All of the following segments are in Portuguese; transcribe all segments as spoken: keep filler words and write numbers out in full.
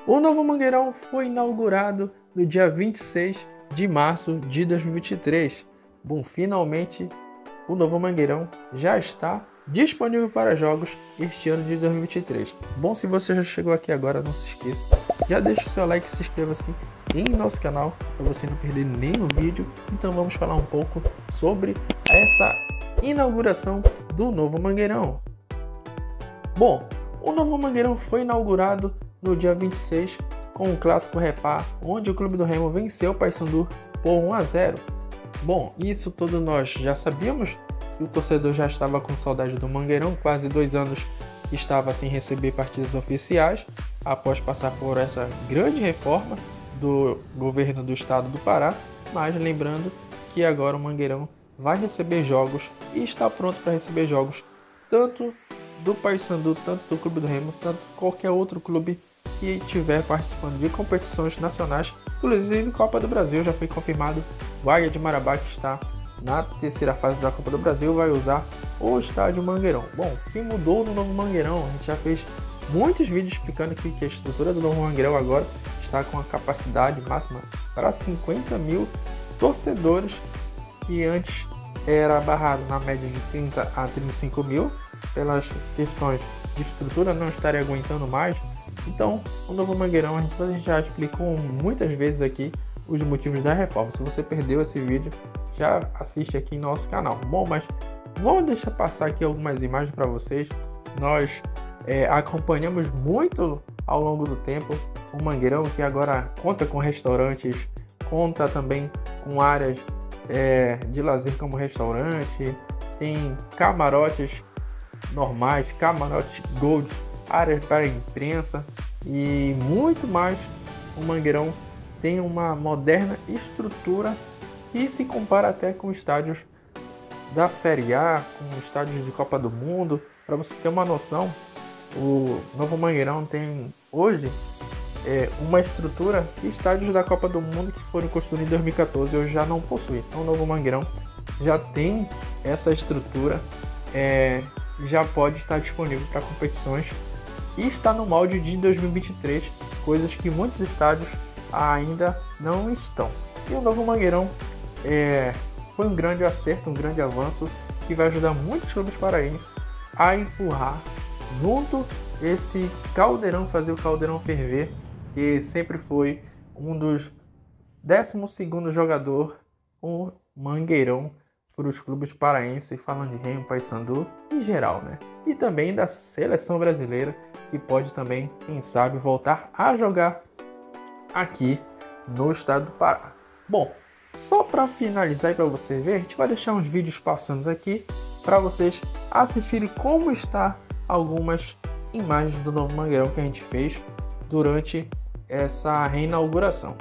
O novo Mangueirão foi inaugurado no dia vinte e seis de março de dois mil e vinte e três. Bom, finalmente o novo Mangueirão já está disponível para jogos este ano de dois mil e vinte e três. Bom, se você já chegou aqui agora, não se esqueça, já deixa o seu like e se inscreva-se em nosso canal para você não perder nenhum vídeo. Então vamos falar um pouco sobre essa inauguração do novo Mangueirão. Bom, o novo Mangueirão foi inaugurado no dia vinte e seis com o clássico Repá, onde o Clube do Remo venceu o Paysandu por um a zero. Bom, isso todos nós já sabíamos, que o torcedor já estava com saudade do Mangueirão, quase dois anos que estava sem receber partidas oficiais, após passar por essa grande reforma do governo do estado do Pará. Mas lembrando que agora o Mangueirão vai receber jogos e está pronto para receber jogos tanto do Paysandu, tanto do Clube do Remo, tanto qualquer outro clube que estiver participando de competições nacionais, inclusive Copa do Brasil. Já foi confirmado, o Águia de Marabá, que está na terceira fase da Copa do Brasil, vai usar o estádio Mangueirão. Bom, o que mudou no novo Mangueirão? A gente já fez muitos vídeos explicando que, que a estrutura do novo Mangueirão agora está com a capacidade máxima para cinquenta mil torcedores, que antes era barrado na média de trinta a trinta e cinco mil, pelas questões de estrutura não estaria aguentando mais. Então, o novo Mangueirão, a gente já explicou muitas vezes aqui os motivos da reforma. Se você perdeu esse vídeo, já assiste aqui em nosso canal. Bom, mas vamos deixar passar aqui algumas imagens para vocês. Nós é, acompanhamos muito ao longo do tempo o Mangueirão, que agora conta com restaurantes, conta também com áreas é, de lazer como restaurante, tem camarotes normais, camarotes gold, áreas para imprensa e muito mais. O Mangueirão tem uma moderna estrutura e se compara até com estádios da Série A, com estádios de Copa do Mundo. Para você ter uma noção, o novo Mangueirão tem hoje é, uma estrutura que estádios da Copa do Mundo que foram construídos em dois mil e quatorze hoje já não possui. Então o novo Mangueirão já tem essa estrutura, é, já pode estar disponível para competições e está no molde de dois mil e vinte e três, coisas que muitos estádios ainda não estão. E o novo Mangueirão é, foi um grande acerto, um grande avanço, que vai ajudar muitos clubes paraenses a empurrar junto esse caldeirão, fazer o caldeirão ferver, que sempre foi um dos décimo segundo jogador, o Mangueirão, para os clubes paraenses, falando de Remo, Paysandu em geral, né? E também da seleção brasileira, que pode também, quem sabe, voltar a jogar aqui no estado do Pará. Bom, só para finalizar e para você ver, a gente vai deixar uns vídeos passando aqui para vocês assistirem como está algumas imagens do novo Mangueirão que a gente fez durante essa reinauguração.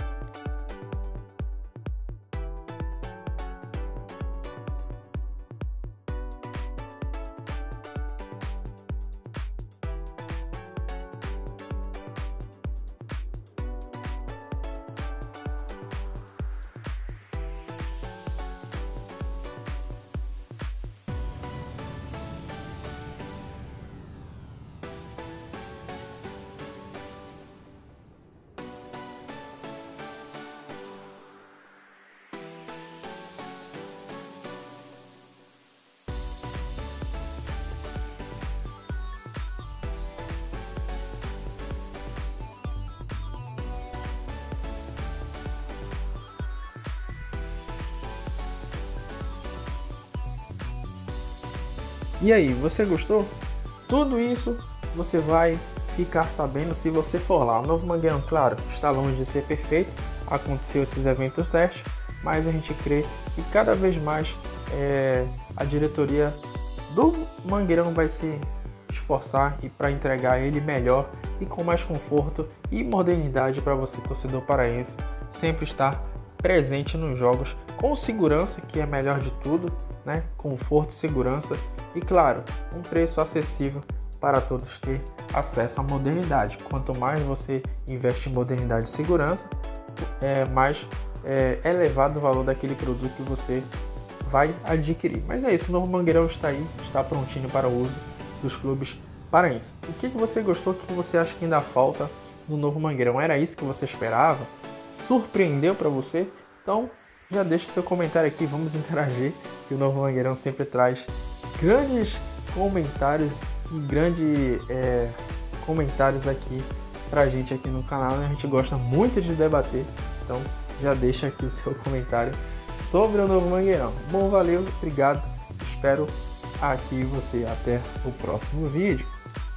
E aí, você gostou? Tudo isso você vai ficar sabendo se você for lá. O novo Mangueirão, claro, está longe de ser perfeito, aconteceu esses eventos testes, mas a gente crê que cada vez mais é, a diretoria do Mangueirão vai se esforçar e para entregar ele melhor e com mais conforto e modernidade para você, torcedor paraense, sempre estar presente nos jogos com segurança, que é melhor de tudo, né? Conforto e segurança e, claro, um preço acessível para todos ter acesso à modernidade. Quanto mais você investe em modernidade e segurança, é, mais é, elevado o valor daquele produto que você vai adquirir. Mas é isso, o novo Mangueirão está aí, está prontinho para o uso dos clubes paraenses. O que, que você gostou, o que você acha que ainda falta no Novo Mangueirão? Era isso que você esperava? Surpreendeu para você? Então já deixa o seu comentário aqui, vamos interagir, que o Novo Mangueirão sempre traz grandes comentários e grandes é, comentários aqui pra gente aqui no canal, né? A gente gosta muito de debater, então já deixa aqui o seu comentário sobre o Novo Mangueirão. Bom, valeu, obrigado, espero aqui você até o próximo vídeo.